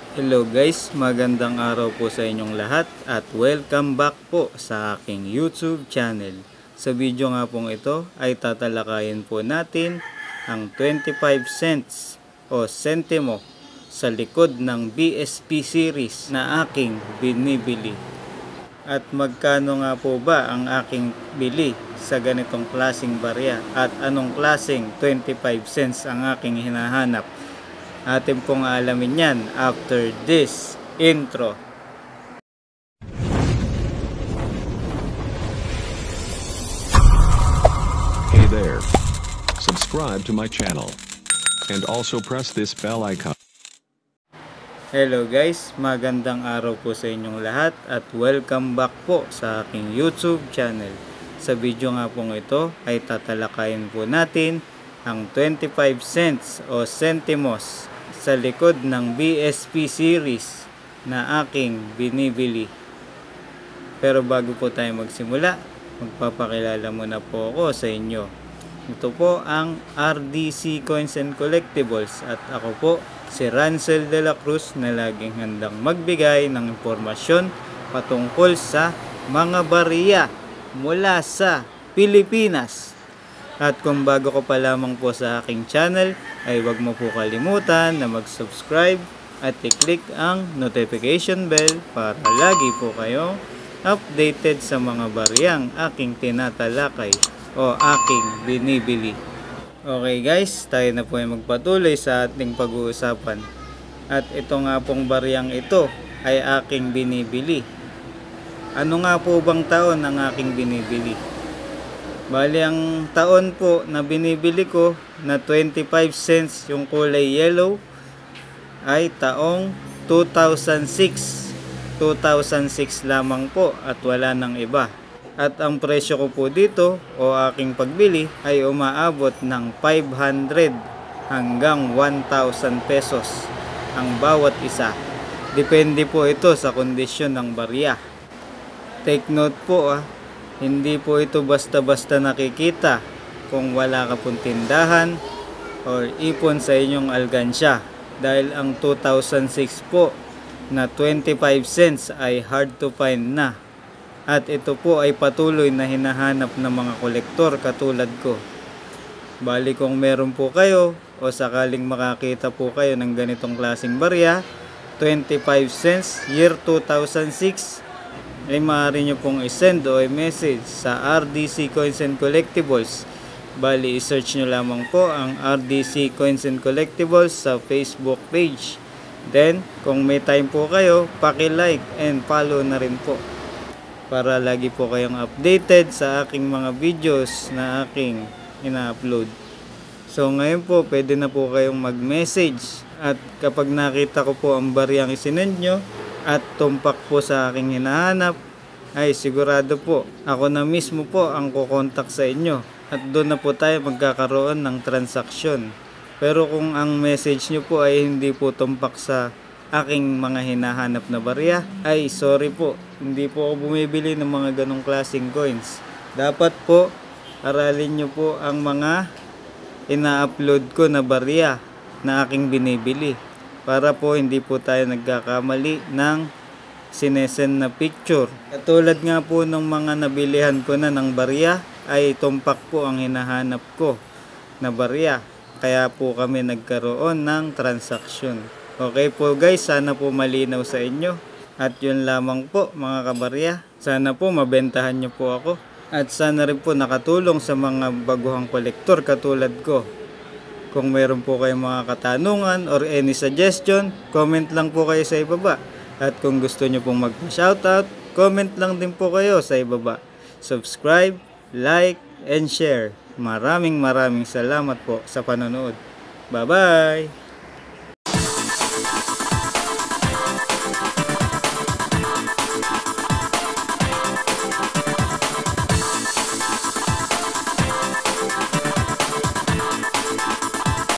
Hello guys, magandang araw po sa inyong lahat at welcome back po sa aking YouTube channel. Sa video nga pong ito ay tatalakayin po natin ang 25 cents o sentimo sa likod ng BSP series na aking binibili. At magkano nga po ba ang aking bili sa ganitong klaseng barya at anong klaseng 25 cents ang aking hinahanap? Atin pong alamin yan after this intro. Hey there. Subscribe to my channel. And also press this bell icon. Hello guys, magandang araw po sa inyong lahat at welcome back po sa aking YouTube channel. Sa video nga pong ito ay tatalakayin po natin ang 25 cents o sentimos sa likod ng BSP series na aking binibili. Pero bago po tayo magsimula, magpapakilala muna po ako sa inyo. Ito po ang RDC Coins and Collectibles at ako po si Rancel de la Cruz na laging handang magbigay ng impormasyon patungkol sa mga barya mula sa Pilipinas. At kung bago ko pa lamang po sa aking channel, ay huwag mo po kalimutan na mag-subscribe at i-click ang notification bell para lagi po kayong updated sa mga baryang aking tinatalakay o aking binibili. Okay guys, tayo na po ay magpatuloy sa ating pag-uusapan. At ito nga pong baryang ito ay aking binibili. Ano nga po bang taon ang aking binibili? Bali ang taon po na binibili ko na 25 cents yung kulay yellow ay taong 2006. 2006 lamang po at wala nang iba. At ang presyo ko po dito o aking pagbili ay umaabot ng 500 hanggang 1,000 pesos ang bawat isa. Depende po ito sa kondisyon ng barya. Take note po hindi po ito basta-basta nakikita kung wala ka pong tindahan or ipon sa inyong alkansya. Dahil ang 2006 po na 25 cents ay hard to find na. At ito po ay patuloy na hinahanap ng mga kolektor katulad ko. Bali kung meron po kayo o sakaling makakita po kayo ng ganitong klaseng barya, 25 cents, year 2006, ay maaari nyo pong isend o i-message sa RDC Coins and Collectibles. Bali, i-search nyo lamang po ang RDC Coins and Collectibles sa Facebook page. Then, kung may time po kayo, paki-like and follow na rin po para lagi po kayong updated sa aking mga videos na aking ina-upload. So, ngayon po, pwede na po kayong mag-message at kapag nakita ko po ang baryang isinend nyo, at tumpak po sa aking hinahanap, ay sigurado po ako na mismo po ang kukontak sa inyo at doon na po tayo magkakaroon ng transaksyon. Pero kung ang message nyo po ay hindi po tumpak sa aking mga hinahanap na barya, ay sorry po, hindi po ako bumibili ng mga ganong klaseng coins. Dapat po aralin nyo po ang mga ina-upload ko na barya na aking binibili, para po hindi po tayo nagkakamali ng sinesend na picture. Katulad nga po ng mga nabilihan ko na ng barya ay tumpak po ang hinahanap ko na barya. Kaya po kami nagkaroon ng transaksyon. Okay po guys, sana po malinaw sa inyo. At yun lamang po mga kabarya. Sana po mabentahan nyo po ako. At sana rin po nakatulong sa mga baguhang kolektor katulad ko. Kung meron po kayong mga katanungan or any suggestion, comment lang po kayo sa ibaba. At kung gusto nyo pong mag-shoutout, comment lang din po kayo sa ibaba. Subscribe, like, and share. Maraming salamat po sa panonood. Bye-bye!